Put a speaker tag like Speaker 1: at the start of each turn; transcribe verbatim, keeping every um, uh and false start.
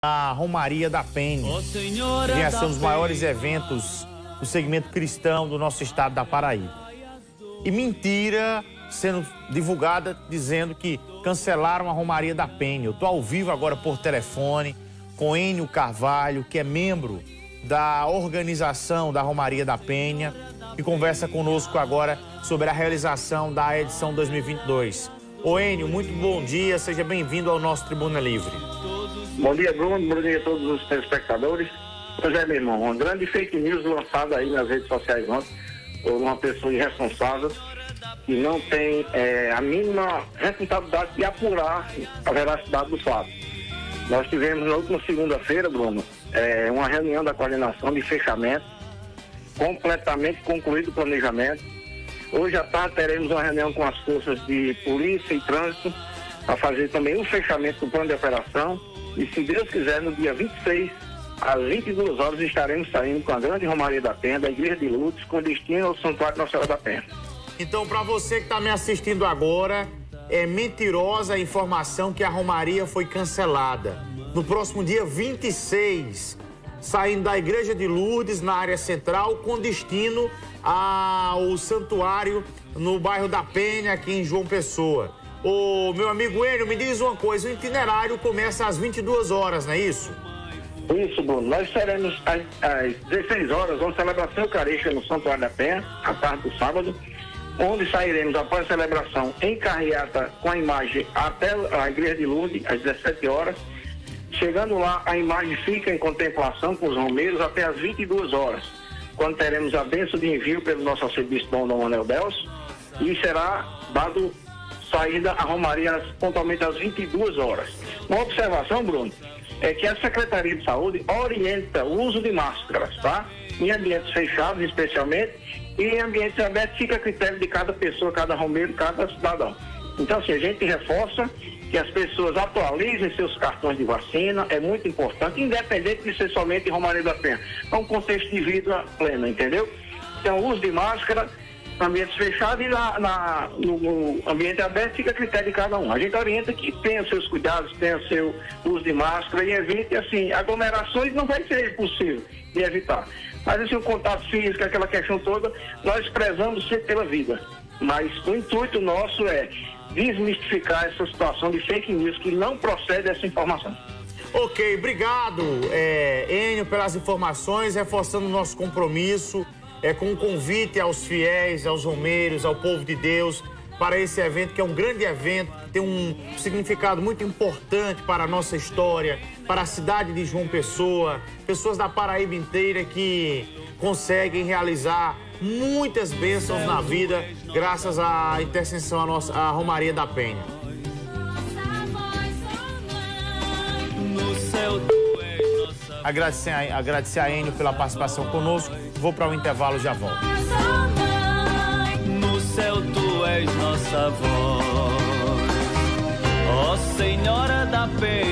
Speaker 1: a Romaria da Penha. Vem a ser um dos maiores eventos do segmento cristão do nosso estado da Paraíba. E mentira sendo divulgada dizendo que cancelaram a Romaria da Penha. Eu estou ao vivo agora por telefone com Enio Carvalho, que é membro da organização da Romaria da Penha, e conversa conosco agora sobre a realização da edição dois mil e vinte e dois. Ô Enio, muito bom dia, seja bem-vindo ao nosso Tribuna Livre.
Speaker 2: Bom dia, Bruno, bom dia a todos os telespectadores. Pois é, meu irmão, uma grande fake news lançada aí nas redes sociais ontem por uma pessoa irresponsável que não tem é, a mínima responsabilidade de apurar a veracidade do fato. Nós tivemos na última segunda-feira, Bruno, é, uma reunião da coordenação de fechamento, completamente concluído o planejamento. Hoje à tarde teremos uma reunião com as forças de polícia e trânsito para fazer também o fechamento do plano de operação. E se Deus quiser, no dia vinte e seis, às vinte e duas horas, estaremos saindo com a grande Romaria da Penha, da Igreja de Lourdes, com destino ao Santuário Nossa Senhora da Penha.
Speaker 1: Então, para você que está me assistindo agora, é mentirosa a informação que a Romaria foi cancelada. No próximo dia vinte e seis, saindo da Igreja de Lourdes, na área central, com destino ao santuário no bairro da Penha, aqui em João Pessoa. Ô, meu amigo Enio, me diz uma coisa, o itinerário começa às vinte e duas horas, não é isso?
Speaker 2: Isso, Bruno. Nós seremos às, às dezesseis horas, uma celebração eucarística no Santuário da Penha, à tarde do sábado, onde sairemos após a celebração em carreata com a imagem até a Igreja de Lourdes, às dezessete horas. Chegando lá, a imagem fica em contemplação com os romeiros até às vinte e duas horas, quando teremos a bênção de envio pelo nosso arcebispo Dom Dom Manuel Delcio, e será dado saída a Romaria pontualmente às vinte e duas horas. Uma observação, Bruno, é que a Secretaria de Saúde orienta o uso de máscaras, tá? Em ambientes fechados, especialmente, e em ambientes abertos fica a critério de cada pessoa, cada romeiro, cada cidadão. Então, assim, a gente reforça que as pessoas atualizem seus cartões de vacina, é muito importante, independente de ser somente Romaria da Penha. É um contexto de vida plena, entendeu? Então, o uso de máscara, ambientes fechados, e na, na, no, no ambiente aberto fica a critério de cada um. A gente orienta que tenha os seus cuidados, tenha o seu uso de máscara e evite, assim, aglomerações não vai ser possível de evitar. Mas, assim, o contato físico, aquela questão toda, nós prezamos sempre pela vida. Mas o intuito nosso é desmistificar essa situação de fake news que não procede essa informação.
Speaker 1: Ok, obrigado, é, Enio, pelas informações, reforçando o nosso compromisso é, com o convite aos fiéis, aos romeiros, ao povo de Deus, para esse evento, que é um grande evento, que tem um significado muito importante para a nossa história, para a cidade de João Pessoa, pessoas da Paraíba inteira que conseguem realizar muitas bênçãos na vida, graças à intercessão à nossa à Romaria da Penha. Agradecer a, agradecer a Enio pela participação conosco. Vou para o intervalo, já volto.
Speaker 3: No céu tu és nossa voz, ó Senhora da Penha.